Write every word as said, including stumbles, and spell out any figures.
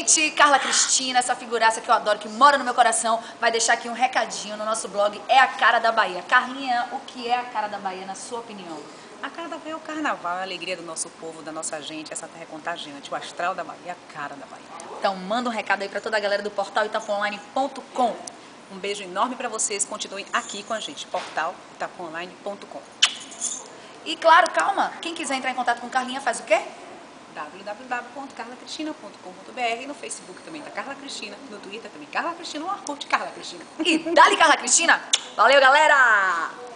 Gente, Carla Cristina, essa figuraça que eu adoro, que mora no meu coração, vai deixar aqui um recadinho no nosso blog É a Cara da Bahia. Carlinha, o que é a Cara da Bahia, na sua opinião? A cara da Bahia é o carnaval, a alegria do nosso povo, da nossa gente, essa terra é contagiante, o astral da Bahia, a cara da Bahia. Então manda um recado aí pra toda a galera do portal itapu online ponto com. Um beijo enorme pra vocês, continuem aqui com a gente, portal itapu online ponto com. E claro, calma, quem quiser entrar em contato com Carlinha faz o quê? w w w ponto carla cristina ponto com ponto b r. No Facebook também tá Carla Cristina, no Twitter também Carla Cristina, no Orkut Carla Cristina. E dali Carla Cristina! Valeu, galera!